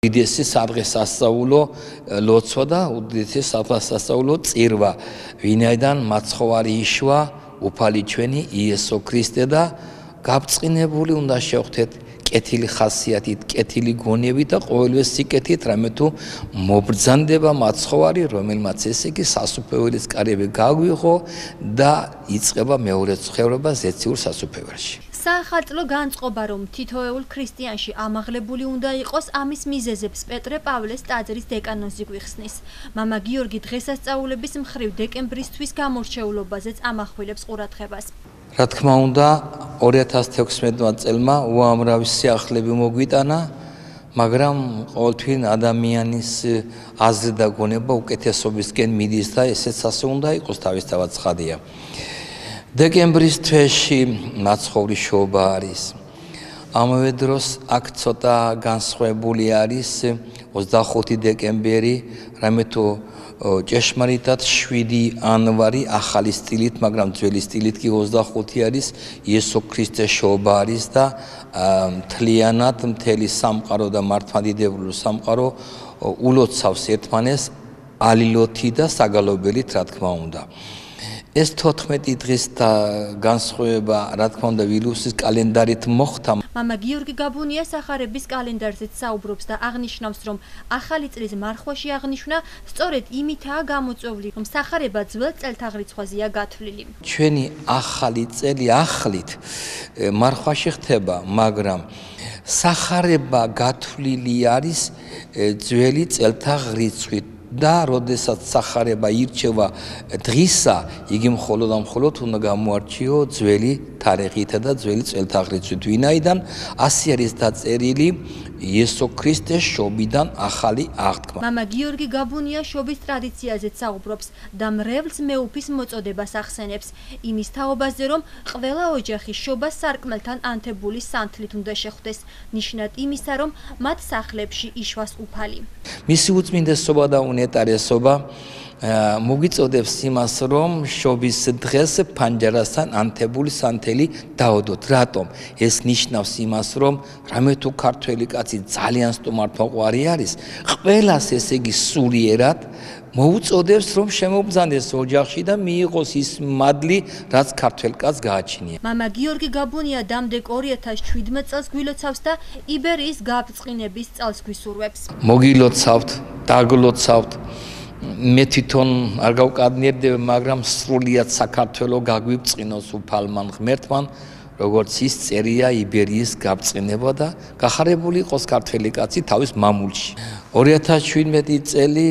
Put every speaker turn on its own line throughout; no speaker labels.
უდიდესი სადღესასწაულო ლოცვა და უდიდესი სადღესასწაულო წირვა, ვინაიდან მაცხოვარი იშვა უფალი ჩვენი იესო ქრისტე და გაბწყინებული უნდა შევხვდეთ კეთილი ხასიათით, კეთილი გონებით და ყოველივე სიკეთით, რამე თუ მობრძანდება მაცხოვარი, რომელმაც ესე იგი სასუფეველის კარები გაგვიღო და იწყება მეორე ცხოვრება ზეციურ სასუფეველში.
საახალწლო განწყობა, რომ თითოეულ ქრისტიანში ამაღლებული უნდა იყოს, ამის მიზეზებს პეტრე პავლეს ტაძრის დეკანოზი გვიხსნის. მამა გიორგი დღესასწაულების მხრივ დეკემბრისთვის გამორჩეულობაზეც ამახვილებს ყურადღებას.
რა თქმა უნდა, 2016 წელმა უამრავი სიახლეები მოგვიტანა, მაგრამ ყოველთვის ადამიანის აზრი და გონება უკეთესობისკენ მიდის და ესეც ასე უნდა იყოს, თავისთავად ცხადია. დეკემბრის თვეში მაცხოვრის შობა არის. ამავე დროს აქ ცოტა განსხვავებული არის 25 დეკემბერი, რამე თუ ჭეშმარიტად 7 ანვარი ახალი სტილით, მაგრამ ძველი სტილით კი 25 არის იესო ქრისტეს შობა არის და მთლიანად მთელი სამყარო და მართლმადიდებლური სამყარო ულოცავს ერთმანეს ალილოთი და საგალობელით, რა თქმა უნდა. ეს 14 დღის განსხვავება, რა თქმა უნდა, ვილუსის კალენდარით მოხდა.
მამა გიორგი გაბუნია სახარების კალენდარზეც საუბრობს და აღნიშნავს, რომ ახალი წლის მარხვაში აღნიშვნა სწორედ იმითაა გამოწვეული, რომ სახარება ძველ წელთაღრიცხვაზეა გათვლილი.
ჩვენი ახალი წელი ახლით მარხვაში ხდება, მაგრამ სახარება გათვლილი არის ძველი წელთაღრიცხვით. და როდესაც სახარება ირჩევა დღისა, იგი მხოლოდ და მხოლოდ უნდა გამოარჩიო ძველი თარიღითა და ძველი წელთაღრიცხვით, ვინაიდან ასე არის დაწერილი იესო ქრისტეს შობიდან ახალი აღთქმა.
მამა გიორგი გაბუნია შობის ტრადიციაზეც საუბრობს და მრევლს მეუფის მოწოდებას ახსენებს, იმის თაობაზე, რომ ყველა ოჯახი შობას სარკმელთან ანთებული სანთლით უნდა შეხვდეს, ნიშნად იმისა, რომ მათ სახლებში იშვას უფალი.
მისი უწმინდესობა და უნეტარესობა მოგიწოდებს იმას, რომ შობის დღეს ფანჯარასთან ანთებული სანთელი დაოდოთ. რატომ? ეს ნიშნავს იმას, რომ რამე თუ ქართველი კაცი ძალიან სტუმართმოყვარი არის, ყველას ესე იგი სულიერად მოუწოდებს, რომ შემობრძანდეს ოჯახში და მიიღოს ის მადლი, რაც ქართველ კაცს გააჩნია.
მამა გიორგი გაბუნია დამდეგ 2017 წელს გვილოცავს და იბერიის გაბწყინების წელს გვისურვებს.
მოგილოცავთ, დაგლოცავთ. მე თვითონ არ გავკადნიერდები, მაგრამ სრულიად საქართველო გაგვიბწყინოს უფალმან ღმერთმან, როგორც ის წერია იბერიის გაბწყინება და გახარებული იყოს ქართველი კაცი თავის მამულში. 2017 წელი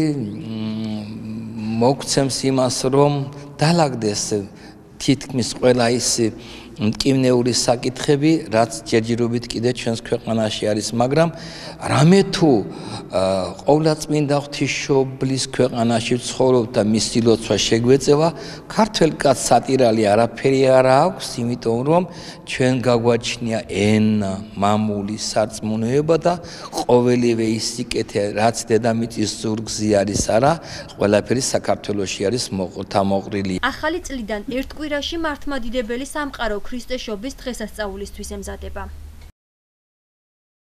მოგცემს იმას, რომ დაალაგდეს თითქმის ყველა ის მტკივნეული საკითხები, რაც ჯერჯერობით კიდე ჩვენს ქვეყანაში არის, მაგრამ რამე თუ ყოვლადწმინდა ღვთისმშობლის ქვეყანაში ცხოვრობ და მისი ლოცვა შეგვეწევა, ქართველ კაცს სატირალი არაფერი არ აქვს, იმიტომ რომ ჩვენ გაგვაჩნია ენა, მამული, სარწმუნოება და ყოველივე ის სიკეთე, რაც დედამიწის ზურგზე არის არა, ყველაფერი საქართველოში არის მოყრილი.
ახალი წლიდან ერთ კვირაში მართლმადიდებელი სამყარო ქრისტეს შობის დღესასწაულისთვის ემზადება.